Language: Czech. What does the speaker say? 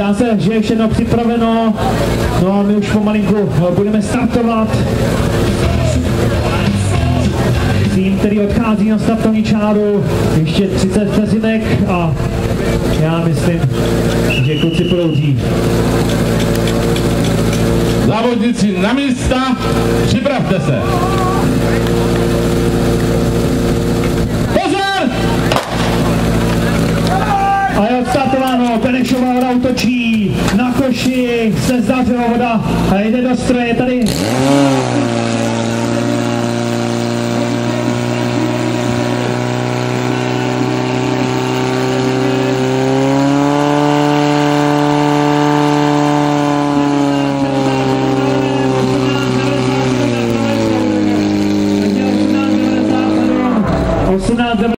Zdá se, že je všechno připraveno, no a my už pomalinku budeme startovat. Tým, který odchází na startovní čáru, ještě 30 vteřinek a já myslím, že kluci proudí. Závodníci na místa, připravte se. Pozor! A je odstartováno, Benešová voda útočí, na koši se zdařila voda a jde do stroje tady.